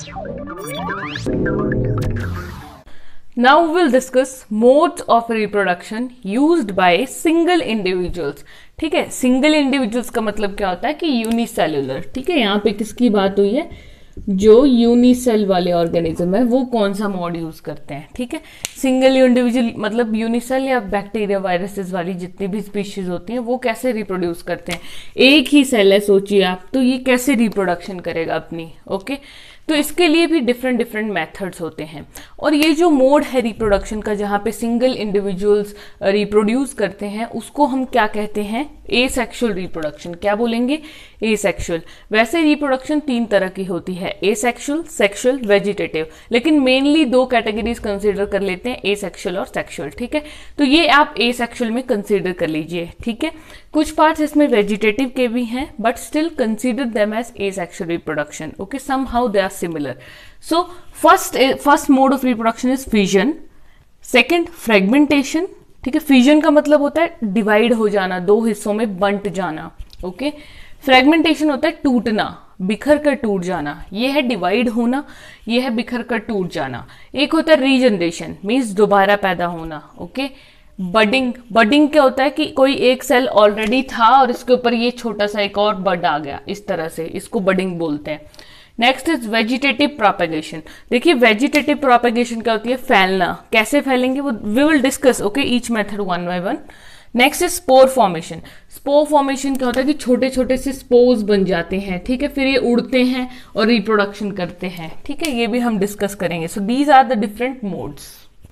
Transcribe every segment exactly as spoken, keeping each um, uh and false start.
Now we will discuss modes of reproduction used by single individuals. ठीक है, single individuals का मतलब क्या होता है कि यूनिसेलुलर। ठीक है, यहाँ पे किसकी बात हुई है, जो यूनिसेल वाले ऑर्गेनिज्म है वो कौन सा मोड यूज करते हैं। ठीक है, सिंगल इंडिविजुअल मतलब यूनिसेल या बैक्टीरिया वायरसेस वाली जितनी भी स्पीशीज होती हैं वो कैसे रिप्रोड्यूस करते हैं। एक ही सेल है, सोचिए आप, तो ये कैसे रिप्रोडक्शन करेगा अपनी। ओके, तो इसके लिए भी डिफरेंट डिफरेंट मेथड्स होते हैं। और ये जो मोड है रिप्रोडक्शन का जहाँ पे सिंगल इंडिविजुअल्स रिप्रोड्यूस करते हैं उसको हम क्या कहते हैं, एसेक्सुअल रिप्रोडक्शन। क्या बोलेंगे, एसेक्सुअल। वैसे रिप्रोडक्शन तीन तरह की होती है, एसेक्सुअल, सेक्सुअल, वेजिटेटिव, लेकिन मेनली दो कैटेगरीज कंसीडर कर लेते हैं, एसेक्सुअल और सेक्सुअल। ठीक है, तो ये आप एसेक्सुअल में कंसीडर कर लीजिए। ठीक है, कुछ पार्ट्स इसमें वेजिटेटिव के भी हैं but still consider them as asexual reproduction. Okay, somehow they are similar. So first first mode of reproduction is fission, second fragmentation. ठीक है, फिजन का मतलब होता है डिवाइड हो जाना, दो हिस्सों में बंट जाना। ओके, फ्रेगमेंटेशन होता है टूटना, बिखर कर टूट जाना। ये है डिवाइड होना, ये है बिखर कर टूट जाना। एक होता है रीजनरेशन, मीन्स दोबारा पैदा होना। ओके, बडिंग, बडिंग क्या होता है कि कोई एक सेल ऑलरेडी था और इसके ऊपर ये छोटा सा एक और बड आ गया, इस तरह से, इसको बडिंग बोलते हैं। Next is vegetative propagation. देखिए वेजिटेटिव प्रोपेगेशन क्या होती है, फैलना। कैसे फैलेंगे वो we will discuss, okay, each method one by one. Next is spore formation. Spore formation क्या होता है कि छोटे छोटे से स्पोर्स बन जाते हैं। ठीक है, फिर ये उड़ते हैं और रिप्रोडक्शन करते हैं। ठीक है, ये भी हम डिस्कस करेंगे। So these are the different modes.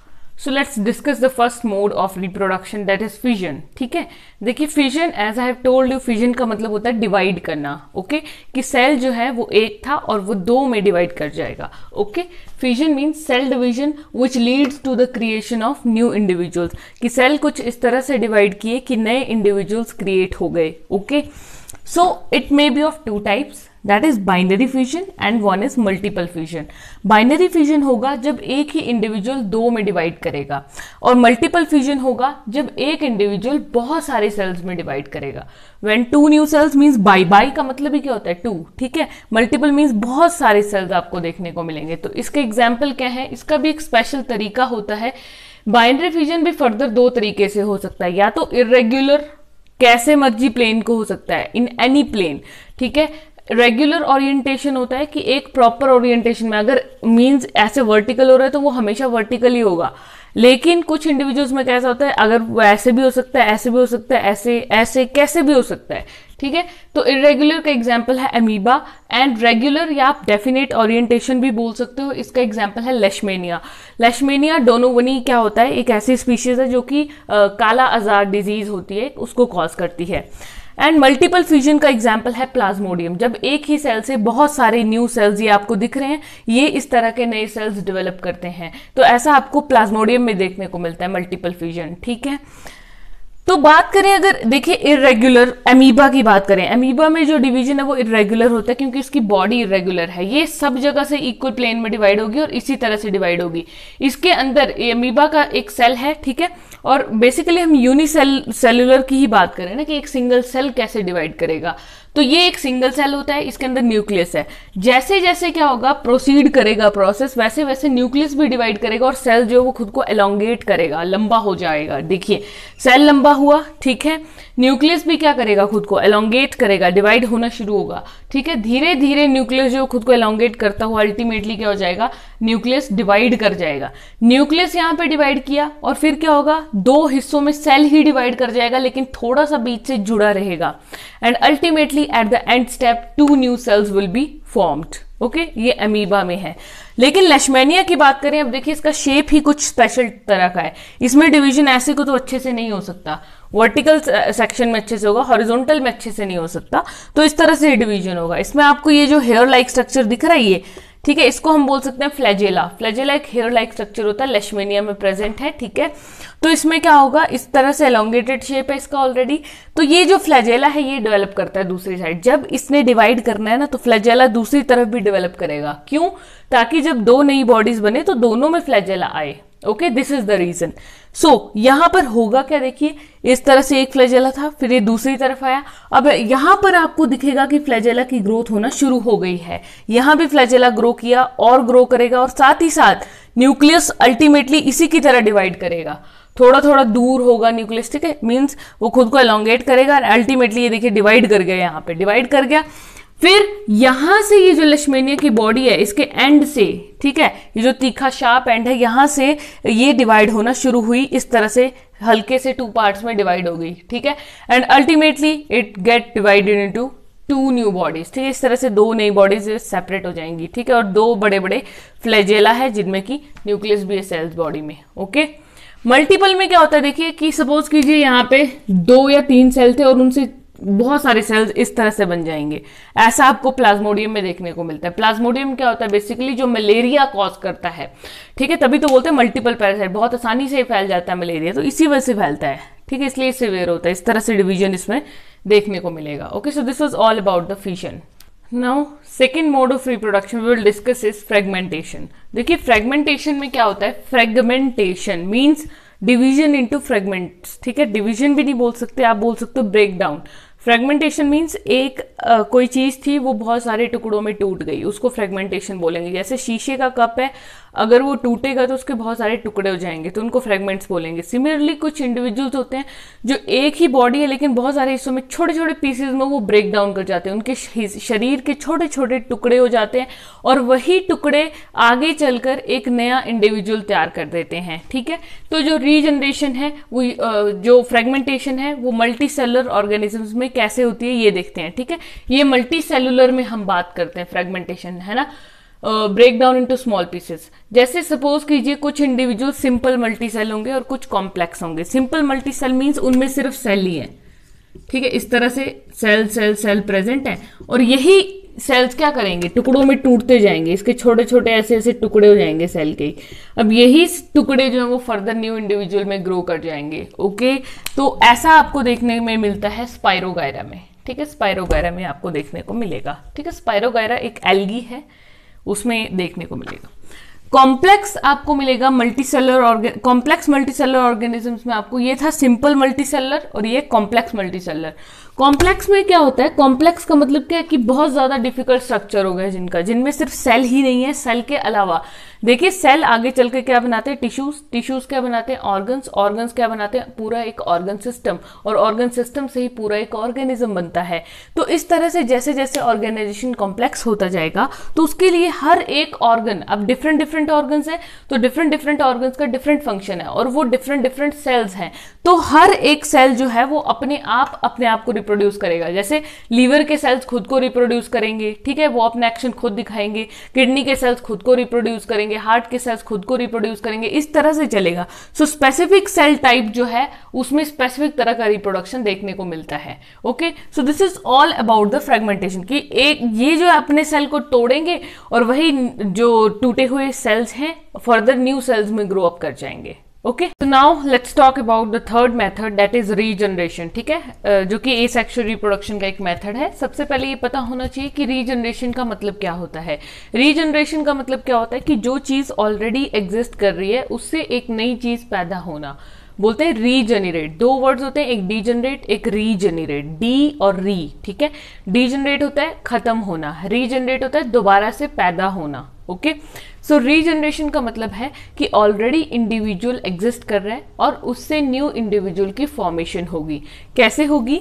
So let's discuss the first mode of reproduction, that is fission. ठीक है, देखिए fission, as I have told you, fission का मतलब होता है डिवाइड करना। Okay okay? कि सेल जो है वो एक था और वो दो में डिवाइड कर जाएगा। Okay, fission means cell division which leads to the creation of new individuals. कि सेल कुछ इस तरह से डिवाइड किए कि नए इंडिविजुअल्स क्रिएट हो गए। Okay, so it may be of two types, that is binary fission and one is multiple fission. Binary fission होगा जब एक ही इंडिविजुअल दो में डिवाइड करेगा, और मल्टीपल फिजन होगा जब एक इंडिविजुअल बहुत सारे सेल्स में डिवाइड करेगा। When two new cells means bi, bi का मतलब ही क्या होता है, टू। ठीक है, मल्टीपल मीन्स बहुत सारे सेल्स आपको देखने को मिलेंगे। तो इसके एग्जाम्पल क्या है, इसका भी एक स्पेशल तरीका होता है। बाइनरी फिजन भी फर्दर दो तरीके से हो सकता है, या तो इरेग्युलर, कैसे मर्जी प्लेन को हो सकता है, इन एनी प्लेन। ठीक है, रेगुलर ओरिएंटेशन होता है कि एक प्रॉपर ओरिएंटेशन में, अगर मींस ऐसे वर्टिकल हो रहा है तो वो हमेशा वर्टिकल ही होगा। लेकिन कुछ इंडिविजुअल्स में कैसा होता है, अगर वो ऐसे भी हो सकता है, ऐसे भी हो सकता है, ऐसे ऐसे कैसे भी हो सकता है। ठीक है, तो इरेगुलर का एग्जांपल है अमीबा, एंड रेगुलर या आप डेफिनेट ओरिएंटेशन भी बोल सकते हो, इसका एग्जांपल है लेशमेनिया। लेशमेनिया डोनोवनी क्या होता है, एक ऐसी स्पीशीज है जो कि काला आजार डिजीज होती है, उसको कॉज करती है। एंड मल्टीपल फ्यूजन का एग्जाम्पल है प्लाज्मोडियम। जब एक ही सेल से बहुत सारे न्यू सेल्स, ये आपको दिख रहे हैं, ये इस तरह के नए सेल्स डेवलप करते हैं, तो ऐसा आपको प्लाज्मोडियम में देखने को मिलता है, मल्टीपल फ्यूजन। ठीक है, तो बात करें अगर देखिए इरेगुलर अमीबा की बात करें, अमीबा में जो डिवीजन है वो इरेगुलर होता है क्योंकि इसकी बॉडी इरेगुलर है। ये सब जगह से इक्वल प्लेन में डिवाइड होगी और इसी तरह से डिवाइड होगी। इसके अंदर अमीबा का एक सेल है, ठीक है, और बेसिकली हम यूनिसेल सेलुलर की ही बात करें ना कि एक सिंगल सेल कैसे डिवाइड करेगा। तो ये एक सिंगल सेल होता है, इसके अंदर न्यूक्लियस है। जैसे जैसे क्या होगा, प्रोसीड करेगा प्रोसेस, वैसे वैसे न्यूक्लियस भी डिवाइड करेगा और सेल जो है वो खुद को एलोंगेट करेगा, लंबा हो जाएगा। देखिए सेल लंबा हुआ, ठीक है, न्यूक्लियस भी क्या करेगा, खुद को एलोंगेट करेगा, डिवाइड होना शुरू होगा। ठीक है, धीरे धीरे न्यूक्लियस जो खुद को एलोंगेट करता हुआ अल्टीमेटली क्या हो जाएगा, न्यूक्लियस डिवाइड कर जाएगा। न्यूक्लियस यहाँ पे डिवाइड किया और फिर क्या होगा, दो हिस्सों में सेल ही डिवाइड कर जाएगा, लेकिन थोड़ा सा बीच से जुड़ा रहेगा। And ultimately at the end step two new cells will be formed. Okay okay? ये अमीबा में है। लेकिन लेशमेनिया की बात करें, अब देखिए इसका शेप ही कुछ स्पेशल तरह का है। इसमें डिवीजन ऐसे को तो अच्छे से नहीं हो सकता, वर्टिकल सेक्शन में अच्छे से होगा, हॉरिजॉन्टल में अच्छे से नहीं हो सकता, तो इस तरह से डिवीजन होगा। इसमें आपको ये जो हेयर लाइक स्ट्रक्चर दिख रहा है ये, ठीक है, इसको हम बोल सकते हैं फ्लैजेला। फ्लैजेला एक हेयर लाइक स्ट्रक्चर होता है, लेशमेनिया में प्रेजेंट है। ठीक है, तो इसमें क्या होगा, इस तरह से एलोंगेटेड शेप है इसका ऑलरेडी। तो ये जो फ्लैजेला है ये डेवलप करता है दूसरी साइड। जब इसने डिवाइड करना है ना, तो फ्लैजेला दूसरी तरफ भी डेवलप करेगा। क्यों? ताकि जब दो नई बॉडीज बने तो दोनों में फ्लैजेला आए। Okay, this is the reason. So यहां पर होगा क्या, देखिए इस तरह से एक फ्लैजेला था, फिर ये दूसरी तरफ आया। अब यहां पर आपको दिखेगा कि फ्लैजेला की ग्रोथ होना शुरू हो गई है। यहां भी फ्लैजेला ग्रो किया और ग्रो करेगा, और साथ ही साथ न्यूक्लियस अल्टीमेटली इसी की तरह डिवाइड करेगा। थोड़ा थोड़ा दूर होगा न्यूक्लियस, ठीक है, मींस वो खुद को एलोंगेट करेगा और अल्टीमेटली ये देखिए डिवाइड कर गया, यहां पे डिवाइड कर गया। फिर यहां से ये जो लेशमेनिया की बॉडी है, इसके एंड से, ठीक है, ये जो तीखा शार्प एंड है, यहां से ये डिवाइड होना शुरू हुई, इस तरह से हल्के से टू पार्ट्स में डिवाइड हो गई, ठीक है, and ultimately it get divided into two new bodies, ठीक है, इस तरह से दो नई बॉडीज सेपरेट हो जाएंगी, ठीक है, और दो बड़े बड़े फ्लैजेला है जिनमें की न्यूक्लियस भी है सेल्स बॉडी में। ओके, मल्टीपल में क्या होता है, देखिए कि सपोज कीजिए यहाँ पे दो या तीन सेल थे और उनसे बहुत सारे सेल्स इस तरह से बन जाएंगे। ऐसा आपको प्लाज्मोडियम में देखने को मिलता है। प्लाज्मोडियम क्या होता है, बेसिकली जो मलेरिया कॉज करता है, ठीक है, तभी तो बोलते हैं मल्टीपल पैरासाइट, बहुत आसानी से फैल जाता है मलेरिया, तो इसी वजह से फैलता है, ठीक है, इसलिए सिवियर होता है। इस तरह से डिवीजन इसमें देखने को मिलेगा। Okay, so this was all about the fission. Now second mode of reproduction we will discuss is fragmentation. देखिए फ्रेगमेंटेशन में क्या होता है, fragmentation means division into fragments, ठीक है, डिवीजन भी नहीं बोल सकते, आप बोल सकते हो ब्रेक डाउन। फ्रेगमेंटेशन मीन्स एक आ, कोई चीज थी वो बहुत सारे टुकड़ों में टूट गई, उसको फ्रेगमेंटेशन बोलेंगे। जैसे शीशे का कप है, अगर वो टूटेगा तो उसके बहुत सारे टुकड़े हो जाएंगे, तो उनको फ्रेगमेंट्स बोलेंगे। सिमिलरली कुछ इंडिविजुअल्स होते हैं जो एक ही बॉडी है लेकिन बहुत सारे हिस्सों में छोटे छोटे पीसेज में वो ब्रेक डाउन कर जाते हैं, उनके शरीर के छोटे छोटे टुकड़े हो जाते हैं और वही टुकड़े आगे चलकर एक नया इंडिविजुअल तैयार कर देते हैं, ठीक है। तो जो रीजनरेशन है वो जो फ्रेगमेंटेशन है वो मल्टी सेलुलर ऑर्गेनिजम्स में कैसे होती है ये देखते हैं, ठीक है। ये मल्टी सेलुलर में हम बात करते हैं फ्रेगमेंटेशन, है ना, break down into small pieces. जैसे सपोज कीजिए कुछ इंडिविजुअल सिंपल मल्टी सेल होंगे और कुछ कॉम्प्लेक्स होंगे। सिंपल मल्टी सेल मीन्स उनमें सिर्फ सेल ही है, ठीक है, इस तरह से सेल सेल सेल प्रेजेंट है और यही सेल्स क्या करेंगे, टुकड़ों में टूटते जाएंगे, इसके छोटे छोटे ऐसे ऐसे टुकड़े हो जाएंगे सेल के। अब यही टुकड़े जो है वो फर्दर न्यू इंडिविजुअल में ग्रो कर जाएंगे। ओके, तो ऐसा आपको देखने में मिलता है स्पाइरोगायरा में, ठीक है, स्पाइरोगायरा में आपको देखने को मिलेगा, ठीक है। स्पाइरोगायरा एक एल्गी है, उसमें देखने को मिलेगा। कॉम्प्लेक्स आपको मिलेगा multicellular organ complex multicellular organisms में आपको, ये था सिंपल मल्टीसेलर और ये कॉम्प्लेक्स मल्टीसेलर। कॉम्प्लेक्स में क्या होता है, कॉम्प्लेक्स का मतलब क्या है कि बहुत ज्यादा डिफिकल्ट स्ट्रक्चर हो गया जिनका, जिनमें सिर्फ सेल ही नहीं है, सेल के अलावा देखिए सेल आगे चल के क्या बनाते हैं, टिश्यूज, टिश्यूज क्या बनाते हैं, ऑर्गन्स, ऑर्गन्स क्या बनाते हैं, पूरा एक ऑर्गन सिस्टम, और ऑर्गन सिस्टम से ही पूरा एक ऑर्गेनिज्म बनता है। तो इस तरह से जैसे जैसे ऑर्गेनाइजेशन कॉम्प्लेक्स होता जाएगा तो उसके लिए हर एक ऑर्गन, अब डिफरेंट डिफरेंट ऑर्गन्स है तो डिफरेंट डिफरेंट ऑर्गन्स का डिफरेंट फंक्शन है और वो डिफरेंट डिफरेंट सेल्स हैं, तो हर एक सेल जो है वो अपने आप अपने आप को रिप्रोड्यूस करेगा। जैसे लीवर के सेल्स खुद को रिप्रोड्यूस करेंगे, ठीक है, वो अपना एक्शन खुद दिखाएंगे, किडनी के सेल्स खुद को रिप्रोड्यूस करेंगे, हार्ट के सेल्स खुद को रिप्रोड्यूस करेंगे, इस तरह से चलेगा। सो स्पेसिफिक सेल टाइप जो है उसमें स्पेसिफिक तरह का रिप्रोडक्शन देखने को मिलता है। Okay, so this is all about the fragmentation कि एक ये जो अपने सेल को तोड़ेंगे और वही जो टूटे हुए सेल्स हैं फर्दर न्यू सेल्स में ग्रो अप कर जाएंगे। ओके, तो now let's talk about the third method that is regeneration, ठीक है, uh, जो कि एसेक्सुअल रिप्रोडक्शन का एक मेथड है। सबसे पहले ये पता होना चाहिए कि रीजनरेशन का मतलब क्या होता है। रीजनरेशन का मतलब क्या होता है कि जो चीज ऑलरेडी एग्जिस्ट कर रही है उससे एक नई चीज पैदा होना, बोलते हैं रीजनरेट। दो वर्ड्स होते हैं, एक डीजनरेट एक रीजनरेट, डी और री, ठीक है। डीजनरेट होता है खत्म होना, रीजनरेट होता है दोबारा से पैदा होना। ओके, सो रीजनरेशन का मतलब है कि ऑलरेडी इंडिविजुअल एग्जिस्ट कर रहा है और उससे न्यू इंडिविजुअल की फॉर्मेशन होगी। कैसे होगी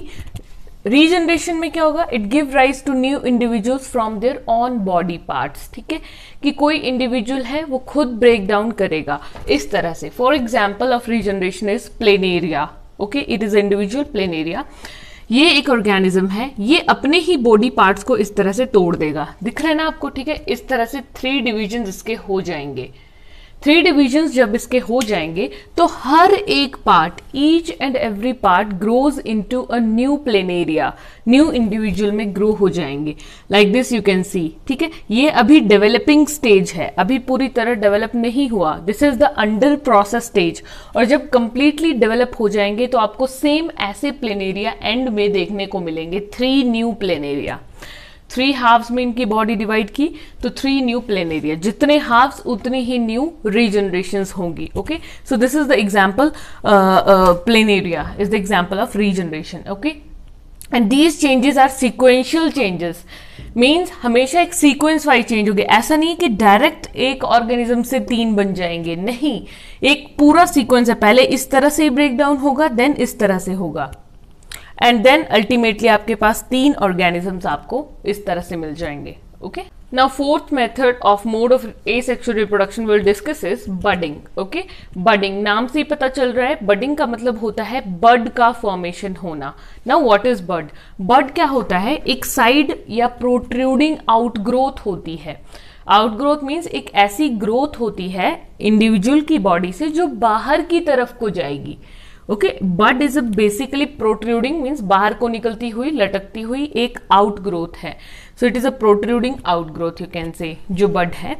रीजनरेशन में, क्या होगा, it give rise to new individuals from their on body parts, ठीक है, कि कोई इंडिविजुअल है वो खुद ब्रेक डाउन करेगा इस तरह से। For example of regeneration is planaria. Okay, it is individual planaria, ये एक ऑर्गेनिज्म है, ये अपने ही बॉडी पार्ट्स को इस तरह से तोड़ देगा, दिख रहा है ना आपको, ठीक है, इस तरह से थ्री डिविजन इसके हो जाएंगे। थ्री डिविजन्स जब इसके हो जाएंगे तो हर एक part, each and every part grows into a new planaria, new individual में ग्रो हो जाएंगे। Like this you can see, ठीक है, ये अभी डेवलपिंग स्टेज है, अभी पूरी तरह डेवलप नहीं हुआ, this is the under process stage. और जब कंप्लीटली डेवलप हो जाएंगे तो आपको सेम ऐसे प्लेनेरिया एंड में देखने को मिलेंगे, three new planaria. Three halves में इनकी बॉडी डिवाइड की तो थ्री न्यू प्लेनेरिया, जितने हाफ्स उतनी ही न्यू रीजनरेशंस होंगी। Okay, so this is the example, planaria is the example of regeneration. Okay, and these changes are sequential changes, means हमेशा एक सीक्वेंस वाइज चेंज होगी। ऐसा नहीं कि डायरेक्ट एक ऑर्गेनिज्म से तीन बन जाएंगे, नहीं, एक पूरा सीक्वेंस है, पहले इस तरह से ब्रेक डाउन होगा, देन इस तरह से होगा, एंड देन अल्टीमेटली आपके पास तीन ऑर्गेनिजम्स आपको इस तरह से मिल जाएंगे। Okay, now fourth method of mode of asexual reproduction will discuss is budding. Okay, budding नाम से ही पता चल रहा है, बडिंग का मतलब होता है बड का फॉर्मेशन होना। Now what is bud? Bud क्या होता है? एक साइड या प्रोट्रूडिंग आउटग्रोथ होती है। आउटग्रोथ मीन्स एक ऐसी ग्रोथ होती है इंडिविजुअल की बॉडी से जो बाहर की तरफ को जाएगी। Okay, bud is a basically protruding means बाहर को निकलती हुई, लटकती हुई एक आउटग्रोथ है। So it is a protruding outgrowth, you can say, जो बड है।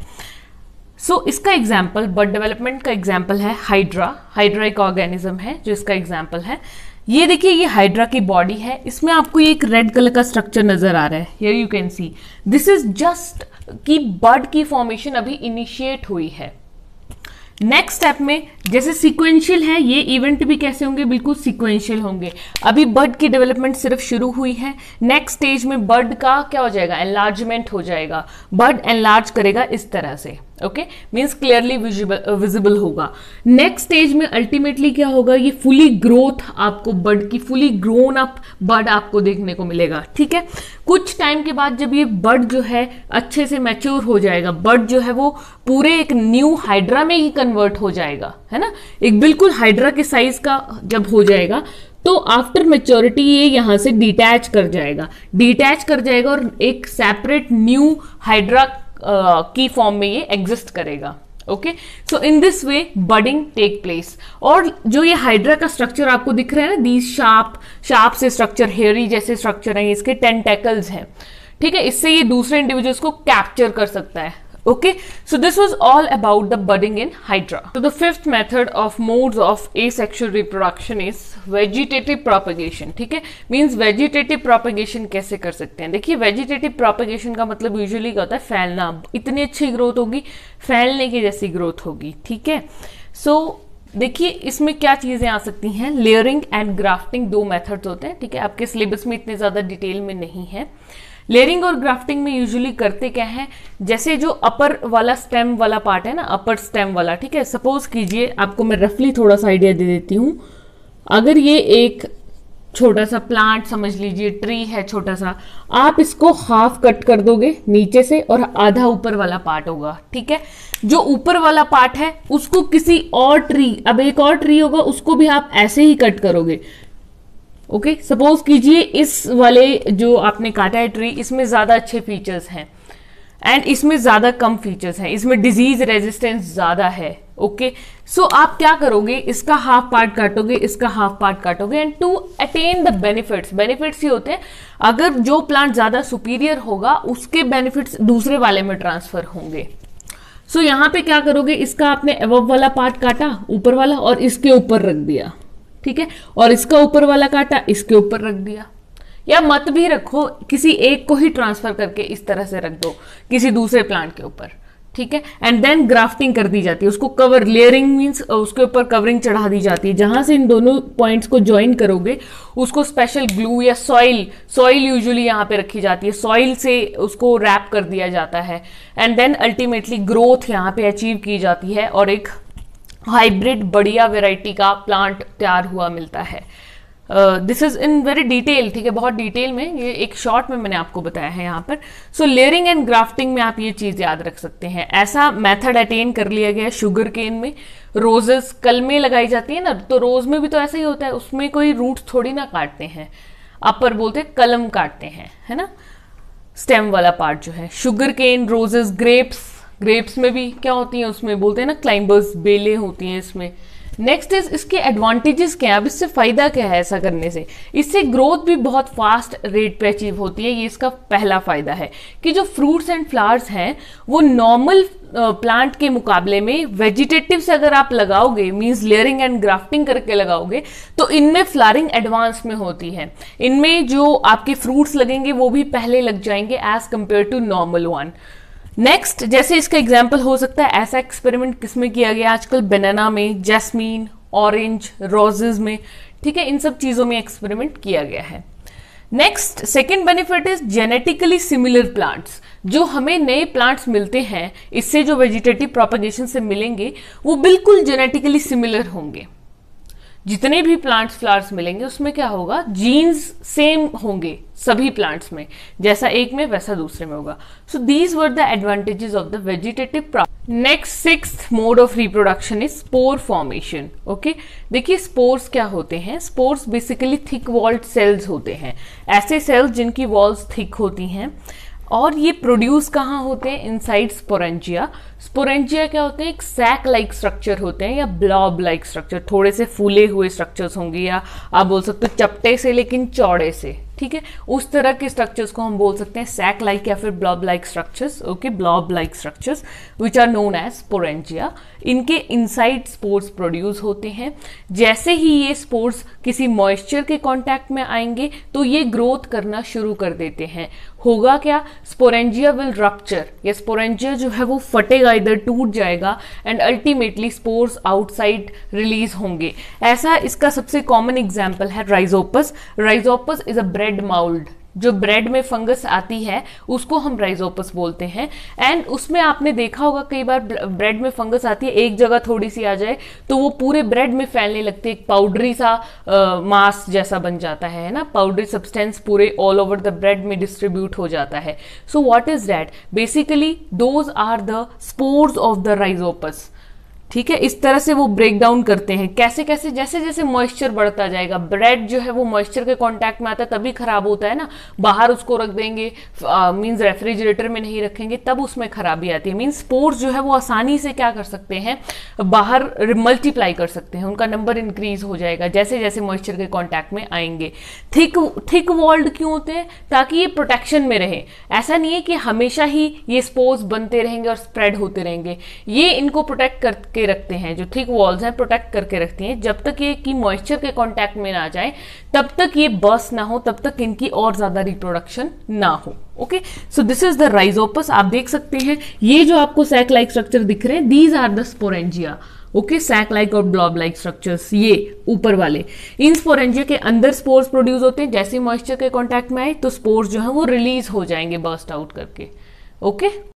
सो so, इसका एग्जाम्पल, बड डेवलपमेंट का एग्जाम्पल है हाइड्रा। हाइड्रा एक ऑर्गेनिज्म है जो इसका एग्जाम्पल है। ये देखिए, ये हाइड्रा की बॉडी है, इसमें आपको ये एक रेड कलर का स्ट्रक्चर नजर आ रहा है, here you can see, this is just कि बड की फॉर्मेशन अभी इनिशिएट हुई है। नेक्स्ट स्टेप में जैसे सीक्वेंशियल है, ये इवेंट भी कैसे होंगे? बिल्कुल सीक्वेंशियल होंगे। अभी बर्ड की डेवलपमेंट सिर्फ शुरू हुई है, नेक्स्ट स्टेज में बर्ड का क्या हो जाएगा? एनलार्जमेंट हो जाएगा, बर्ड एनलार्ज करेगा इस तरह से। Okay, means clearly visible visible होगा। नेक्स्ट स्टेज में अल्टीमेटली क्या होगा? ये फुली ग्रोथ आपको बर्ड की, फुली ग्रोन अप बर्ड आपको देखने को मिलेगा। ठीक है, कुछ टाइम के बाद जब ये बर्ड जो है अच्छे से मैच्योर हो जाएगा, बर्ड जो है वो पूरे एक न्यू हाइड्रा में ही कन्वर्ट हो जाएगा, है ना, एक बिल्कुल हाइड्रा के साइज का जब हो जाएगा तो आफ्टर मैच्योरिटी ये यहां से डिटैच कर जाएगा, डिटैच कर जाएगा और एक सेपरेट न्यू हाइड्रा की फॉर्म में ये एग्जिस्ट करेगा। Okay, so in this way budding take place. और जो ये हाइड्रा का स्ट्रक्चर आपको दिख रहा है ना, दीज शार्प शार्प से स्ट्रक्चर, हेयरी जैसे स्ट्रक्चर है, इसके टेंटेकल्स हैं। ठीक है, इससे ये दूसरे इंडिविजुअल्स को कैप्चर कर सकता है। Okay, so this was all about the budding in Hydra. So the fifth method of modes of asexual reproduction is vegetative propagation. ठीक है, means vegetative propagation कैसे कर सकते हैं? देखिए, vegetative propagation का मतलब यूजुअली क्या होता है? फैलना। इतनी अच्छी ग्रोथ होगी, फैलने की जैसी ग्रोथ होगी। ठीक है, सो so, देखिए इसमें क्या चीजें आ सकती हैं? लेयरिंग एंड ग्राफ्टिंग, दो मेथड्स होते हैं। ठीक है, आपके सिलेबस में इतने ज्यादा डिटेल में नहीं है। लेयरिंग और ग्राफ्टिंग में यूजुअली करते क्या है? जैसे जो अपर वाला स्टेम वाला पार्ट है ना, अपर स्टेम वाला, ठीक है, सपोज कीजिए, आपको मैं रफली थोड़ा सा आइडिया दे देती हूँ। अगर ये एक छोटा सा प्लांट समझ लीजिए, ट्री है छोटा सा, आप इसको हाफ कट कर दोगे नीचे से और आधा ऊपर वाला पार्ट होगा। ठीक है, जो ऊपर वाला पार्ट है उसको किसी और ट्री, अब एक और ट्री होगा, उसको भी आप ऐसे ही कट करोगे। ओके, सपोज कीजिए इस वाले जो आपने काटा है ट्री, इसमें ज्यादा अच्छे फीचर्स हैं एंड इसमें ज्यादा कम फीचर्स हैं, इसमें डिजीज रेजिस्टेंस ज्यादा है। ओके, सो आप क्या करोगे? इसका हाफ पार्ट काटोगे, इसका हाफ पार्ट काटोगे, and to attain the benefits, benefits ये होते हैं अगर जो प्लांट ज्यादा सुपीरियर होगा उसके बेनिफिट्स दूसरे वाले में ट्रांसफर होंगे। सो so, यहाँ पे क्या करोगे? इसका आपने अबव वाला पार्ट काटा, ऊपर वाला, और इसके ऊपर रख दिया। ठीक है, और इसका ऊपर वाला काटा, इसके ऊपर रख दिया, या मत भी रखो, किसी एक को ही ट्रांसफर करके इस तरह से रख दो किसी दूसरे प्लांट के ऊपर। ठीक है, एंड देन ग्राफ्टिंग कर दी जाती है, उसको कवर, लेयरिंग मींस उसके ऊपर कवरिंग चढ़ा दी जाती है। जहां से इन दोनों पॉइंट्स को ज्वाइन करोगे उसको स्पेशल ग्लू या सॉइल, सॉइल यूजुअली यहाँ पे रखी जाती है, सॉइल से उसको रैप कर दिया जाता है, एंड देन अल्टीमेटली ग्रोथ यहाँ पे अचीव की जाती है और एक हाइब्रिड बढ़िया वेराइटी का प्लांट तैयार हुआ मिलता है। This is in very detail. ठीक है, बहुत डिटेल में, ये एक शॉर्ट में मैंने आपको बताया है यहाँ पर। सो लेयरिंग एंड ग्राफ्टिंग में आप ये चीज याद रख सकते हैं। ऐसा मेथड अटेन कर लिया गया शुगर केन में, रोजेस कलमें लगाई जाती है ना, तो रोज में भी तो ऐसा ही होता है, उसमें कोई रूट्स थोड़ी ना काटते हैं, अपर बोलते हैं कलम काटते हैं, है ना, स्टेम वाला पार्ट जो है। Sugar cane, roses, grapes, grapes में भी क्या होती है, उसमें बोलते हैं ना क्लाइंबर्स, बेलें होती हैं इसमें, नेक्स्ट इज इसके एडवांटेजेस क्या है, अब इससे फायदा क्या है ऐसा करने से। इससे ग्रोथ भी बहुत फास्ट रेट पे अचीव होती है, ये इसका पहला फायदा है कि जो फ्रूट्स एंड फ्लावर्स हैं वो नॉर्मल प्लांट के मुकाबले में वेजिटेटिव से अगर आप लगाओगे, मींस लेयरिंग एंड ग्राफ्टिंग करके लगाओगे, तो इनमें फ्लावरिंग एडवांस में होती है। इनमें जो आपके फ्रूट्स लगेंगे वो भी पहले लग जाएंगे as compare to normal one. Next, जैसे इसका एग्जाम्पल हो सकता है, ऐसा एक्सपेरिमेंट किसमें किया गया आजकल, बनाना में, जैस्मीन, ऑरेंज, रोजेज में, ठीक है, इन सब चीजों में एक्सपेरिमेंट किया गया है। Next second benefit is genetically similar plants. जो हमें नए प्लांट्स मिलते हैं इससे जो वेजिटेटिव प्रोपगेशन से मिलेंगे वो बिल्कुल जेनेटिकली सिमिलर होंगे। जितने भी प्लांट्स फ्लावर्स मिलेंगे उसमें क्या होगा, जीन्स सेम होंगे सभी प्लांट्स में, जैसा एक में वैसा दूसरे में होगा। So these were the advantages of the vegetative crop. Next sixth mode of reproduction is spore formation. Okay, देखिए स्पोर्स क्या होते हैं। Spores basically thick walled cells होते हैं, ऐसे सेल्स जिनकी वॉल्स थिक होती हैं, और ये प्रोड्यूस कहाँ होते हैं, इनसाइड स्पोरेंजिया। स्पोरेंजिया क्या होते हैं, एक सैक लाइक स्ट्रक्चर होते हैं या ब्लॉब लाइक स्ट्रक्चर, थोड़े से फूले हुए स्ट्रक्चर्स होंगे, या आप बोल सकते हो चपटे से लेकिन चौड़े से, ठीक है, उस तरह के स्ट्रक्चर्स को हम बोल सकते हैं सैक लाइक या फिर blob like structures. Okay, blob like structures which are known as sporangia. इनके इनसाइड स्पोर्स प्रोड्यूस होते हैं। जैसे ही ये स्पोर्स किसी मॉइस्चर के कांटेक्ट में आएंगे तो ये ग्रोथ करना शुरू कर देते हैं। होगा क्या, स्पोरेंजिया विल रप्चर, या स्पोरेंजिया जो है वो फटेगा, इधर टूट जाएगा, and ultimately spores outside release होंगे। ऐसा इसका सबसे कॉमन एग्जाम्पल है rhizopus. Rhizopus is a bread mould. जो ब्रेड में फंगस आती है उसको हम राइजोपस बोलते हैं। एंड उसमें आपने देखा होगा कई बार ब्रेड में फंगस आती है, एक जगह थोड़ी सी आ जाए तो वो पूरे ब्रेड में फैलने लगती है, एक पाउडरी सा मास जैसा बन जाता है, है ना, पाउडरी सब्सटेंस पूरे ऑल ओवर द ब्रेड में डिस्ट्रीब्यूट हो जाता है। So what is that, basically those are the spores of the rhizopus. ठीक है, इस तरह से वो ब्रेक डाउन करते हैं। कैसे कैसे, जैसे जैसे मॉइस्चर बढ़ता जाएगा, ब्रेड जो है वो मॉइस्चर के कांटेक्ट में आता है तभी खराब होता है ना, बाहर उसको रख देंगे, मींस रेफ्रिजरेटर में नहीं रखेंगे तब उसमें खराबी आती है। मींस स्पोर्स जो है वो आसानी से क्या कर सकते हैं, बाहर मल्टीप्लाई कर सकते हैं, उनका नंबर इंक्रीज हो जाएगा जैसे जैसे मॉइस्चर के कॉन्टैक्ट में आएंगे। थिक थिक वॉल्ड क्यों होते हैं, ताकि ये प्रोटेक्शन में रहे। ऐसा नहीं है कि हमेशा ही ये स्पोर्स बनते रहेंगे और स्प्रेड होते रहेंगे, ये इनको प्रोटेक्ट करके रखते हैं। जो थिक वॉल्स हैं प्रोटेक्ट करके रखती हैं, जब तक ये की मॉइस्चर के कांटेक्ट में ना जाए तब तक ये बर्स्ट ना हो, तब तक इनकी और ज्यादा रिप्रोडक्शन ना हो। Okay, so this is the rhizopus. आप देख सकते हैं ये जो आपको सैक लाइक स्ट्रक्चर दिख रहे हैं, these are the sporangia. Okay, sac like और ब्लॉब लाइक स्ट्रक्चर्स, ये ऊपर वाले। इन स्पोरेंजिया के अंदर स्पोर्स प्रोड्यूस होते हैं, जैसे मॉइस्चर के कांटेक्ट में आए तो स्पोर्स जो है वो रिलीज हो जाएंगे बर्स्ट आउट करके। Okay okay?